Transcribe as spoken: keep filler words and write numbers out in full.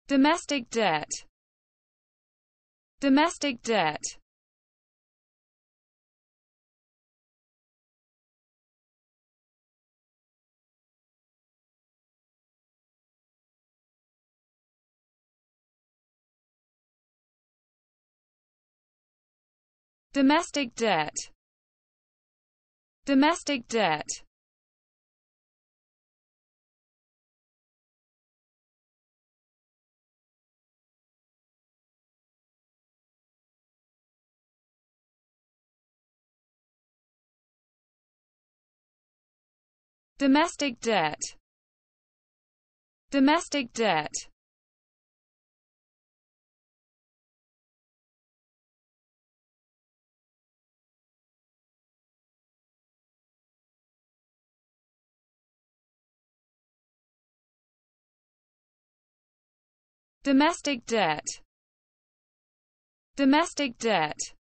Domestic debt. Domestic debt. Domestic debt. Domestic debt. Domestic debt. Domestic debt. Domestic debt. Domestic debt.